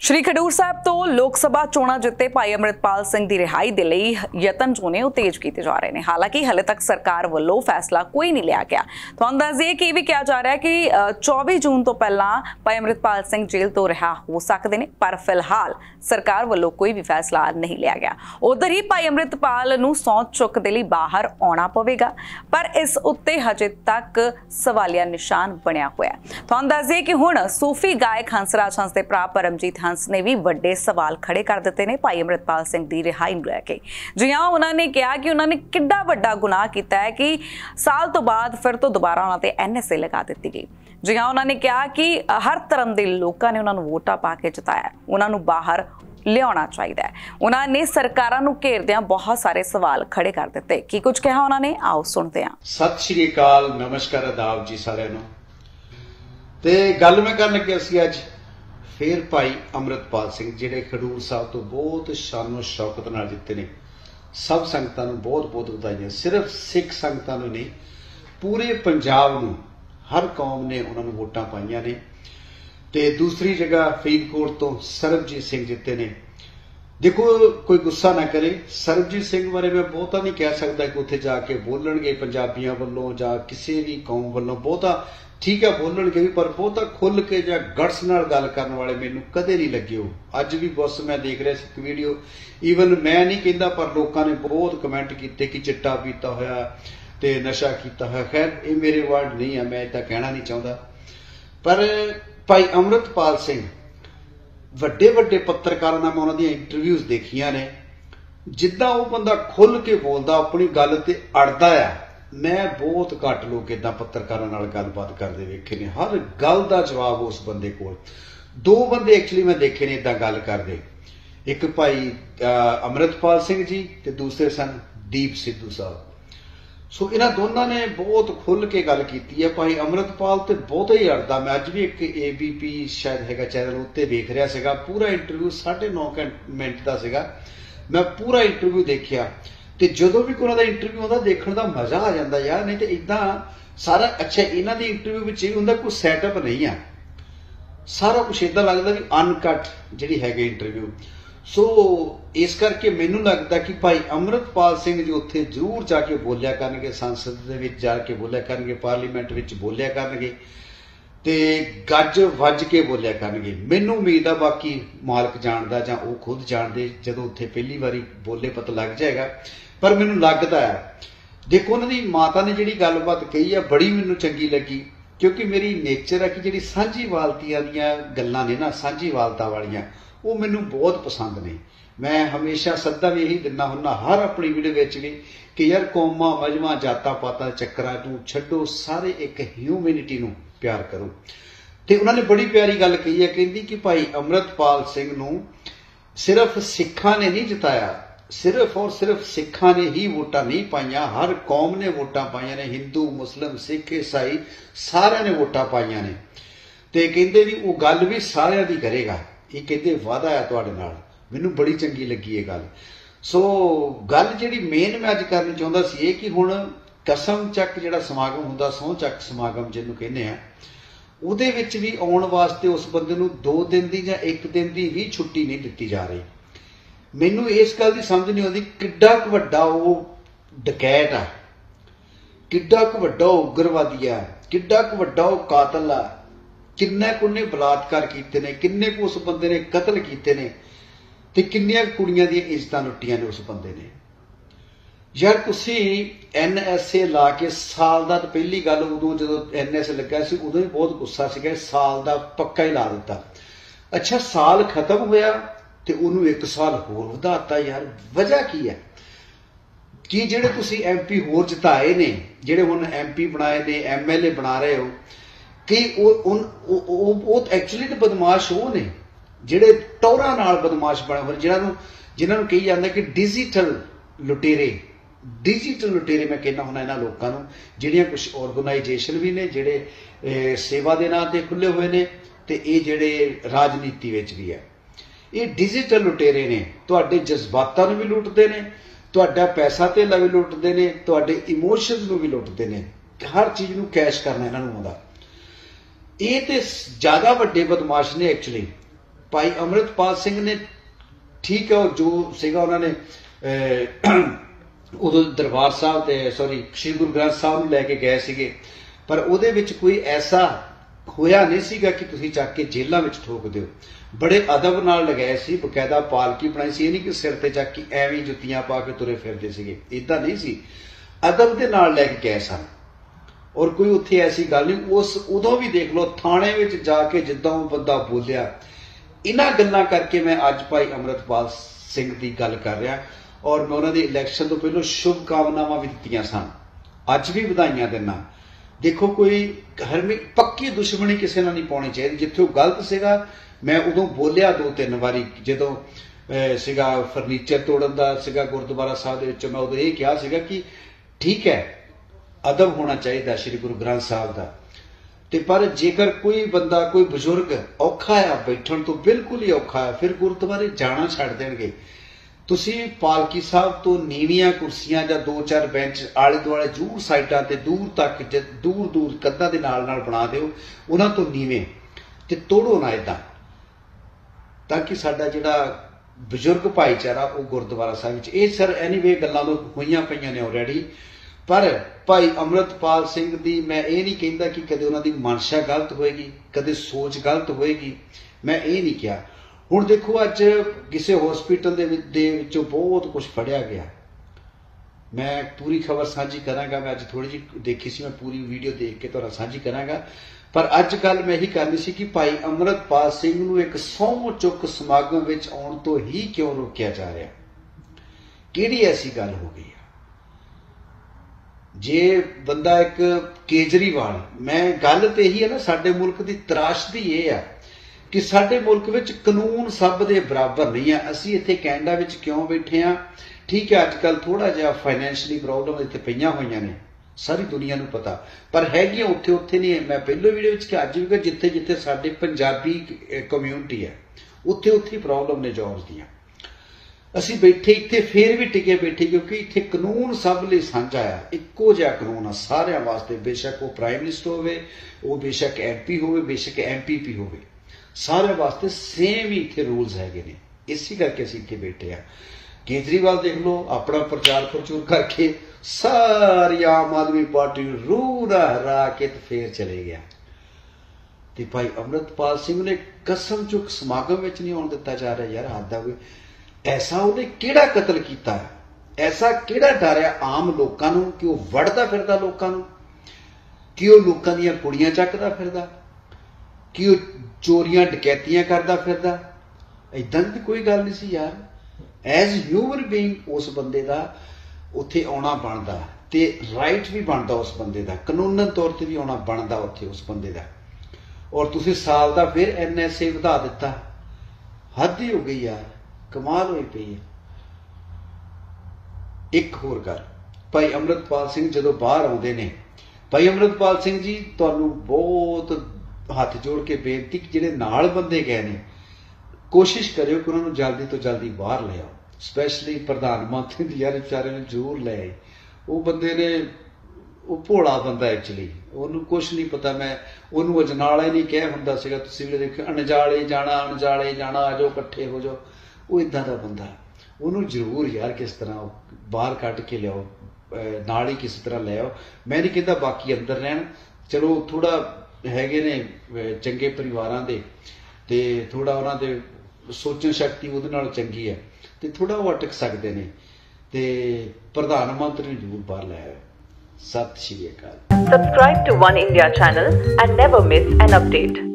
श्री खडूर साहब तो लोक सभा चोणां जिते भाई अमृतपाल सिंह की रिहाई के लिए यतन जो ने तेज किए जा रहे हैं। हालांकि हले तक सरकार वालों फैसला कोई नहीं लिया गया। तुहानूं दस दईए कि भी कहा जा रहा है कि 24 जून तो पहला भाई अमृतपाल सिंह जेल तो रिहा हो सकते हैं, पर फिलहाल सरकार वालों कोई भी फैसला नहीं लिया गया। उधर ही भाई अमृतपाल नूं सौं चुक दे लई बाहर आउणा पवेगा, पर इस उत्ते हजे तक सवालिया निशान बनिया होया है। तुहानूं दस दईए कि हुण सूफी गायक हंसराज हंस दे भरा परमजीत हंस ने भी बड़े सवाल खड़े कर दिते ने भाई अमृतपाल सिंह की रिहाई नूं लैके। जी हां, उन्होंने कहा कि उन्होंने किड्डा वड्डा गुनाह किया है कि साल तो बाद फिर तो दोबारा उन्होंने NSA लगा दी गई। जी हां, उन्होंने कहा कि हर धर्म के लोगों ने उन्होंने वोटा पा के जिताया, उन्होंने बाहर लिया चाहिए। उन्होंने सरकारां नूं घेरदियां बहुत सारे सवाल खड़े कर दिते। की कुछ कहा उन्होंने, आओ सुनते हैं। सत श्री अकाल, नमस्कार, आदाब जी सारिਆਂ ਨੂੰ। ते गल मैं करन लगे सी अज फिर भाई अमृतपाल सिंह जिहड़े खडूर साहब तो बहुत शानो शौकत नाल जिते ने। सब संगतां नूं बहुत बहुत बधाइयां। सिर्फ सिख संगतां नूं नहीं, पूरे पंजाब नूं हर कौम ने उन्हां नूं वोटां पाईयां ने। ते दूसरी जगह फरीदकोट तो सरबजीत सिंह जिते ने। देखो, कोई गुस्सा ना करे, सरबजीत सिंह बारे मैं बहुता नहीं कह सकता कि उत्थे जाके बोलणगे पंजाबियों वालों जां किसी भी कौम वालों बहुता ठीक है बोलणगे भी, पर बहुता खुल के जां गट्स नाल गल करन वाले मैनूं कदे नहीं लगे हो। अज भी बस मैं देख रहा सी एक वीडियो, ईवन मैं नहीं कहता पर लोगों ने बहुत कमेंट किए कि चिट्टा पीता होया ते नशा किया होया। खैर ये मेरे वर्ड नहीं है, मैं इतना कहना नहीं चाहता। पर भाई अमृतपाल सिंह ਵੱਡੇ ਵੱਡੇ पत्रकारों ने मैं उन्होंने इंटरव्यूज देखिया ने, जिद्दां वो बंदा खुल के बोलता अपनी गल ते अड़दा आ। मैं बहुत घट लोग इदा पत्रकारों नाल गलबात करते वेखे ने, हर गल का जवाब उस बंदे कोल। दो बंदे एक्चुअली मैं देखे ने इदा गल करते, एक भाई अमृतपाल सिंह जी ते दूसरे सन दीप सिद्धू साहब। सो इन्हां दोनों ने बहुत खुल के गल की है। भाई अमृतपाल तो बहुत ही अड़दा। मैं अज भी एक ABP शायद है चैनल उत्ते देख रहा सीगा, पूरा इंटरव्यू 9.5 मिनट का सीगा। मैं पूरा इंटरव्यू देखिया ते जदों भी कोई उन्हां दा इंटरव्यू आउंदा देखण दा मजा आ जांदा यार। नहीं तो इदां सारा अच्छा इन्हां दी इंटरव्यू विच ये हुंदा, कोई सैटअप नहीं है, सारा कुछ इदां लगदा भी अनकट जिहड़ी हैगी इंटरव्यू। सो इस करके मैनू लगता कि भाई अमृतपाल सिंह जी उत्थे जरूर जाके बोलिया करनगे, संसद दे विच जाके बोलिया करनगे, पार्लीमेंट विच बोलिया करनगे ते गज वज के बोलिया करनगे। मैनू उम्मीद आ, बाकी मालक जानदा जां वो खुद जानदे, जदों उत्थे पहली बारी बोले पता लग जाएगा। पर मैनू लगदा है, देखो उन्हां दी माता ने जिहड़ी गलबात कही है बड़ी मैनू चंगी लगी, क्योंकि मेरी नेचर है कि जिहड़ी सांझीवालतियां दीयां गल्लां ने ना, सांझीवालता वालियां, वो मैनू बहुत पसंद ने। मैं हमेशा सदा भी यही दिना हुन्ना हर अपनी वीडियो विच भी कि यार कौमां मजहबां जातां पातां चक्करां नूं छड्डो, सारे एक ह्यूमैनिटी नूं प्यार करो। ते उन्होंने बड़ी प्यारी गल कही है, कहती कि भाई अमृतपाल सिंह नूं सिर्फ सिखां ने नहीं जिताया, सिर्फ और सिर्फ सिखां ने ही वोटां नहीं पाईयां, हर कौम ने वोटां पाईयां ने, हिंदू मुस्लिम सिख ईसाई सारिਆਂ ने वोटां पाईयां ने। ते कहंदे भी वो गल भी सारिਆਂ दी करेगा, ये कहते वादा है तुहाडे नाल। मैनू बड़ी चंगी लगी ये गल। सो गल जिहड़ी मेन मैं अज करना चाहुंदा सी कि हुण कसम चक जिहड़ा समागम हुंदा, सौं चक समागम जिहनूं कहने आ, ਉਹਦੇ ਵਿੱਚ भी आउण वास्ते उस बंदे नूं 2 दिन की जां 1 दिन की भी छुट्टी नहीं दी जा रही। मैनू इस गल की समझ नहीं आती किड्डा क वड्डा वो डकैत आ, किड्डा क वड्डा उग्रवादी आ, किड्डा क वड्डा वो कातल आ, किन्ने को उन्हें बलात्कार किए ने, किन्ने को उस बंदे ने कतल किए ने, ते किन्नियां कुड़ियां दी इज्जतां लुट्टियां ने उस बंदे ने। यार तुसी NSA ला के साल दा, पहली गल उदों जदों NSA लगा सी उदों ही बहुत गुस्सा सीगा, साल दा पक्का ही ला दिता। अच्छा साल खत्म होया ते उन्होंने 1 साल होर वधाता। यार वजह की है कि जेडे तुसी MP होर जिताए ने, जेडे हुण MP बनाए ने, MLA बना रहे हो, कि एक्चुअली तो बदमाश वो ने जिहड़े टौरां नाल बदमाश बने हुए, जिन्होंने कही जाता कि डिजिटल लुटेरे। डिजिटल लुटेरे मैं कहना हुंदा इन्हां लोकां नूं, जिहड़ियां कुछ ऑर्गेनाइजेशन भी ने जिहड़े सेवा दे नां ते खुले हुए ने, ते ये जिहड़े राजनीति विच भी है, ये डिजिटल लुटेरे ने। तुहाडे जज्बातां नूं भी लुटदे ने, तुहाडा पैसा धेला भी लुटदे ने, तुहाडे इमोशनस नूं भी लुटदे ने, हर चीज़ नूं कैश करना इन्हां नूं आउंदा। ये तो ज्यादा वड्डे बदमाश ने एक्चुअली। ਭਾਈ ਅੰਮ੍ਰਿਤਪਾਲ ਸਿੰਘ ਨੇ ਠੀਕ ਹੈ, ਉਹ ਜੋ ਸੀਗਾ ਉਹਨਾਂ ਨੇ ਉਦੋਂ ਦਰਬਾਰ ਸਾਹਿਬ ਤੇ ਸ਼੍ਰੀ ਗੁਰੂ ਗ੍ਰੰਥ ਸਾਹਿਬ ਨੂੰ ਲੈ ਕੇ ਗਏ ਸੀਗੇ, ਪਰ ਉਹਦੇ ਵਿੱਚ ਕੋਈ ਐਸਾ ਹੋਇਆ ਨਹੀਂ ਸੀਗਾ ਕਿ ਤੁਸੀਂ ਚੱਕ ਕੇ ਜੇਲ੍ਹਾਂ ਵਿੱਚ ਠੋਕ ਦਿਓ। ਬੜੇ ਅਦਬ ਨਾਲ ਲਗਾਏ ਸੀ, ਬਕਾਇਦਾ ਪਾਲਕੀ ਬਣਾਈ ਸੀ। ਇਹ ਨਹੀਂ ਕਿ ਸਿਰ ਤੇ ਚੱਕ ਕੇ ਐਵੇਂ ਜੁੱਤੀਆਂ ਪਾ ਕੇ ਤੁਰੇ ਫਿਰਦੇ ਸੀਗੇ, ਇਦਾਂ ਨਹੀਂ ਸੀ। ਅਦਬ ਦੇ ਨਾਲ ਲੈ ਕੇ ਗਏ ਸਨ, ਔਰ ਕੋਈ ਉੱਥੇ ਐਸੀ ਗੱਲ ਨਹੀਂ। ਉਦੋਂ ਵੀ ਦੇਖ ਲਓ ਥਾਣੇ ਵਿੱਚ ਜਾ ਕੇ ਜਿੱਦਾਂ ਉਹ ਬੰਦਾ ਬੋਲਿਆ। ਇਹਨਾਂ ਗੱਲਾਂ ਕਰਕੇ ਮੈਂ ਅੱਜ ਭਾਈ ਅੰਮ੍ਰਿਤਪਾਲ ਸਿੰਘ ਦੀ ਗੱਲ ਕਰ ਰਿਹਾ, ਔਰ ਮੈਂ ਉਹਨਾਂ ਦੀ ਇਲੈਕਸ਼ਨ ਤੋਂ ਪਹਿਲਾਂ ਸ਼ੁਭ ਕਾਮਨਾਵਾਂ ਵੀ ਦਿੱਤੀਆਂ ਸਨ, ਅੱਜ ਵੀ ਵਧਾਈਆਂ ਦਿੰਦਾ। ਦੇਖੋ ਕੋਈ ਪੱਕੀ ਦੁਸ਼ਮਣੀ ਕਿਸੇ ਨਾਲ ਨਹੀਂ ਪਾਉਣੀ ਚਾਹੀਦੀ। ਜਿੱਥੇ ਉਹ ਗਲਤ ਸੀਗਾ ਮੈਂ ਉਦੋਂ ਬੋਲਿਆ 2-3 ਵਾਰੀ, ਜਦੋਂ ਸੀਗਾ ਫਰਨੀਚਰ ਤੋੜਨ ਦਾ ਸੀਗਾ ਗੁਰਦੁਆਰਾ ਸਾਹਿਬ ਦੇ ਵਿੱਚ, ਮੈਂ ਉਦੋਂ ਇਹ ਕਿਹਾ ਸੀਗਾ ਕਿ ਠੀਕ ਹੈ ਅਦਬ ਹੋਣਾ ਚਾਹੀਦਾ ਸ਼੍ਰੀ ਗੁਰੂ ਗ੍ਰੰਥ ਸਾਹਿਬ ਦਾ, ਤੇ ਪਰ ਜੇਕਰ ਕੋਈ ਬੰਦਾ ਕੋਈ ਬਜ਼ੁਰਗ ਔਖਾ ਆ ਬੈਠਣ ਤੋਂ, ਬਿਲਕੁਲ ਹੀ ਔਖਾ ਆ, ਫਿਰ ਗੁਰਦੁਆਰੇ ਜਾਣਾ ਛੱਡ ਦੇਣਗੇ। ਤੁਸੀਂ ਪਾਲਕੀ ਸਾਹਿਬ ਤੋਂ ਨੀਵੀਆਂ ਕੁਰਸੀਆਂ ਜਾਂ 2-4 ਬੈਂਚ ਆਲੇ ਦੁਆਲੇ ਜ਼ਰੂਰ ਸਾਈਡਾਂ ਤੇ ਦੂਰ ਤੱਕ ਦੂਰ ਕੰਧਾਂ ਦੇ ਨਾਲ ਬਣਾ ਦਿਓ, ਉਹਨਾਂ ਤੋਂ ਨੀਵੇਂ, ਤੇ ਤੋੜੋ ਨਾ ਏਦਾਂ, ਤਾਂ ਕਿ ਸਾਡਾ ਜਿਹੜਾ ਬਜ਼ੁਰਗ ਭਾਈਚਾਰਾ ਉਹ ਗੁਰਦੁਆਰਾ ਸਾਹਿਬ ਵਿੱਚ। ਇਹ ਸਰ ਐਨੀਵੇ ਗੱਲਾਂ ਤੋਂ ਹੋਈਆਂ ਪਈਆਂ ਨੇ ਆਲਰੇਡੀ। ਪਰ ਭਾਈ ਅੰਮ੍ਰਿਤਪਾਲ ਸਿੰਘ ਦੀ ਮੈਂ ਇਹ ਨਹੀਂ ਕਹਿੰਦਾ ਕਿ ਕਦੇ ਉਹਨਾਂ ਦੀ ਮਨਸ਼ਾ ਗਲਤ ਹੋਏਗੀ, ਕਦੇ ਸੋਚ ਗਲਤ ਹੋਏਗੀ, ਮੈਂ ਇਹ ਨਹੀਂ ਕਿਹਾ। ਹੁਣ ਦੇਖੋ ਅੱਜ ਕਿਸੇ ਹਸਪੀਟਲ ਦੇ ਵਿੱਚੋਂ ਬਹੁਤ ਕੁਝ ਫੜਿਆ ਗਿਆ। ਮੈਂ ਪੂਰੀ ਖਬਰ ਸਾਂਝੀ ਕਰਾਂਗਾ, ਮੈਂ ਅੱਜ ਥੋੜੀ ਜਿਹੀ ਦੇਖੀ ਸੀ, ਮੈਂ ਪੂਰੀ ਵੀਡੀਓ ਦੇਖ ਕੇ ਤੁਹਾਡਾ ਸਾਂਝੀ ਕਰਾਂਗਾ। ਪਰ ਅੱਜ ਗੱਲ ਮੈਂ ਇਹੀ ਕਰਨੀ ਸੀ ਕਿ ਭਾਈ ਅੰਮ੍ਰਿਤਪਾਲ ਸਿੰਘ ਨੂੰ ਇੱਕ ਸਹੁੰ ਚੁੱਕ ਸਮਾਗਮ ਵਿੱਚ ਆਉਣ ਤੋਂ ਹੀ ਕਿਉਂ ਰੋਕਿਆ ਜਾ ਰਿਹਾ? ਕਿਹੜੀ ਐਸੀ ਗੱਲ ਹੋ ਗਈ? ਜੇ ਬੰਦਾ ਇੱਕ ਕੇਜਰੀਵਾਲ, ਮੈਂ ਗੱਲ ਤੇ ਇਹੀ ਹੈ ਨਾ, ਸਾਡੇ ਮੁਲਕ ਦੀ ਤਰਾਸ਼ਦੀ ਇਹ ਆ ਕਿ ਸਾਡੇ ਮੁਲਕ ਵਿੱਚ ਕਾਨੂੰਨ ਸਭ ਦੇ ਬਰਾਬਰ ਨਹੀਂ ਆ। ਅਸੀਂ ਇੱਥੇ ਕੈਨੇਡਾ ਵਿੱਚ ਕਿਉਂ ਬੈਠੇ ਆ? ਠੀਕ ਹੈ ਅੱਜ ਕੱਲ ਥੋੜਾ ਜਿਹਾ ਫਾਈਨੈਂਸ਼ੀਅਲੀ ਪ੍ਰੋਬਲਮ ਇੱਥੇ ਪਈਆਂ ਹੋਈਆਂ ਨੇ, ਸਾਰੀ ਦੁਨੀਆ ਨੂੰ ਪਤਾ, ਪਰ ਹੈਗੀਆਂ ਉੱਥੇ ਨਹੀਂ। ਮੈਂ ਪਹਿਲੇ ਵੀਡੀਓ ਵਿੱਚ ਕਿ ਅੱਜ ਵੀ ਜਿੱਥੇ ਸਾਡੇ ਪੰਜਾਬੀ ਕਮਿਊਨਿਟੀ ਹੈ ਉੱਥੇ ਪ੍ਰੋਬਲਮ ਨੇ ਜੌਬਸ ਦੀਆਂ। ਅਸੀਂ ਬੈਠੇ ਇੱਥੇ ਫੇਰ ਵੀ ਟਿਕੇ ਬੈਠੇ ਕਿਉਂਕਿ ਇੱਥੇ ਕਾਨੂੰਨ ਸਭ ਲਈ ਸਾਂਝਾ ਆ, ਇੱਕੋ ਜਿਹਾ ਕਾਨੂੰਨ ਆ ਸਾਰਿਆਂ ਵਾਸਤੇ, ਬੇਸ਼ੱਕ ਉਹ ਪ੍ਰਾਈਮ ਮਿਨਿਸਟਰ ਹੋਵੇ, ਉਹ ਬੇਸ਼ੱਕ MP ਹੋਵੇ, ਬੇਸ਼ੱਕ MPP ਹੋਵੇ, ਸਾਰਿਆਂ ਵਾਸਤੇ ਸੇਮ ਹੀ ਇੱਥੇ ਰੂਲਸ ਹੈਗੇ ਨੇ। ਇਸੇ ਕਰਕੇ ਅਸੀਂ ਇੱਥੇ ਬੈਠੇ ਆ। ਕੇਜਰੀਵਾਲ ਦੇਖ ਲਓ ਆਪਣਾ ਪ੍ਰਚਾਰ ਕਰਕੇ ਸਾਰੀ ਆਮ ਆਦਮੀ ਪਾਰਟੀ ਨੂੰ ਰੂਹ ਹਰਾ ਕੇ ਤੇ ਫੇਰ ਚਲੇ ਗਿਆ। ਤੇ ਭਾਈ ਅੰਮ੍ਰਿਤਪਾਲ ਸਿੰਘ ਨੇ ਕਸਮ ਚੁੱਕ ਸਮਾਗਮ ਵਿੱਚ ਨਹੀਂ ਆਉਣ ਦਿੱਤਾ ਜਾ ਰਿਹਾ। ਯਾਰ ਹੱਦ ਆ ਕੋਈ। ਐਸਾ ਉਹਨੇ ਕਿਹੜਾ ਕਤਲ ਕੀਤਾ? ਐਸਾ ਕਿਹੜਾ ਡਰਿਆ ਆਮ ਲੋਕਾਂ ਨੂੰ ਕਿ ਉਹ ਵੜਦਾ ਫਿਰਦਾ ਲੋਕਾਂ ਨੂੰ, ਕਿ ਉਹ ਲੋਕਾਂ ਦੀਆਂ ਕੁੜੀਆਂ ਚੱਕਦਾ ਫਿਰਦਾ, ਕਿ ਉਹ ਚੋਰੀਆਂ ਡਕੈਤੀਆਂ ਕਰਦਾ ਫਿਰਦਾ? ਏਦਾਂ ਦੀ ਕੋਈ ਗੱਲ ਨਹੀਂ ਸੀ ਯਾਰ। ਐਜ਼ ਹਿਊਮਨ ਬੀਇੰਗ ਉਸ ਬੰਦੇ ਦਾ ਉੱਥੇ ਆਉਣਾ ਬਣਦਾ, ਤੇ ਰਾਈਟ ਵੀ ਬਣਦਾ ਉਸ ਬੰਦੇ ਦਾ, ਕਾਨੂੰਨਨ ਤੌਰ ਤੇ ਵੀ ਆਉਣਾ ਬਣਦਾ ਉੱਥੇ ਉਸ ਬੰਦੇ ਦਾ। ਔਰ ਤੁਸੀਂ ਸਾਲ ਦਾ ਫਿਰ NSA ਵਧਾ ਦਿੱਤਾ। ਹੱਦ ਹੀ ਹੋ ਗਈ ਯਾਰ, ਕਮਾਲ ਹੋਈ ਪਈ ਹੈ। ਇੱਕ ਹੋਰ ਗੱਲ, ਭਾਈ ਅੰਮ੍ਰਿਤਪਾਲ ਸਿੰਘ ਜਦੋਂ ਬਾਹਰ ਆਉਂਦੇ ਨੇ, ਭਾਈ ਅੰਮ੍ਰਿਤਪਾਲ ਸਿੰਘ ਜੀ ਤੁਹਾਨੂੰ ਬਹੁਤ ਹੱਥ ਜੋੜ ਕੇ ਬੇਨਤੀ ਕਿ ਜਿਹੜੇ ਨਾਲ ਬੰਦੇ ਗਏ ਨੇ, ਕੋਸ਼ਿਸ਼ ਕਰਿਓ ਕਿ ਉਹਨਾਂ ਨੂੰ ਜਲਦੀ ਤੋਂ ਜਲਦੀ ਬਾਹਰ ਲੈ ਆਓ। ਸਪੈਸ਼ਲੀ ਪ੍ਰਧਾਨ ਮੰਤਰੀ ਦੀ ਯਾਰ ਵਿਚਾਰੇ ਨੂੰ ਜ਼ਰੂਰ ਲੈ ਆਏ। ਉਹ ਬੰਦੇ ਨੇ, ਉਹ ਭੋਲਾ ਬੰਦਾ ਐਕਚੁਅਲੀ, ਉਹਨੂੰ ਕੁਛ ਨਹੀਂ ਪਤਾ। ਮੈਂ ਉਹਨੂੰ ਅਜਨਾਲਾ ਹੀ ਨਹੀਂ ਕਿਹਾ ਹੁੰਦਾ ਸੀਗਾ, ਤੁਸੀਂ ਵੀ ਦੇਖਿਓ, ਅਣਜਾਲੇ ਜਾਣਾ ਆ ਜਾਓ, ਇਕੱਠੇ ਹੋ ਜਾਓ। ਉਹ ਇਦਾਂ ਦਾ ਬੰਦਾ, ਉਹਨੂੰ ਜ਼ਰੂਰ ਯਾਰ ਕਿਸ ਤਰ੍ਹਾਂ ਬਾਹਰ ਕੱਢ ਕੇ ਲਿਆਓ, ਨਾਲ ਹੀ ਕਿਸੇ ਤਰ੍ਹਾਂ ਲੈ ਆਓ। ਮੈਂ ਨਹੀਂ ਕਹਿੰਦਾ ਬਾਕੀ ਅੰਦਰ ਰਹਿਣ, ਚਲੋ ਥੋੜਾ ਹੈਗੇ ਨੇ ਚੰਗੇ ਪਰਿਵਾਰਾਂ ਦੇ, ਤੇ ਥੋੜਾ ਉਹਨਾਂ ਦੇ ਸੋਚਣ ਸ਼ਕਤੀ ਉਹਦੇ ਨਾਲ ਚੰਗੀ ਹੈ, ਤੇ ਥੋੜਾ ਉਹ ਅਟਕ ਸਕਦੇ ਨੇ, ਤੇ ਪ੍ਰਧਾਨ ਮੰਤਰੀ ਨੂੰ ਜ਼ਰੂਰ ਬਾਹਰ ਲੈ ਆਓ। ਸਤਿ ਸ਼੍ਰੀ ਅਕਾਲ। Subscribe to One India channel and never miss an update.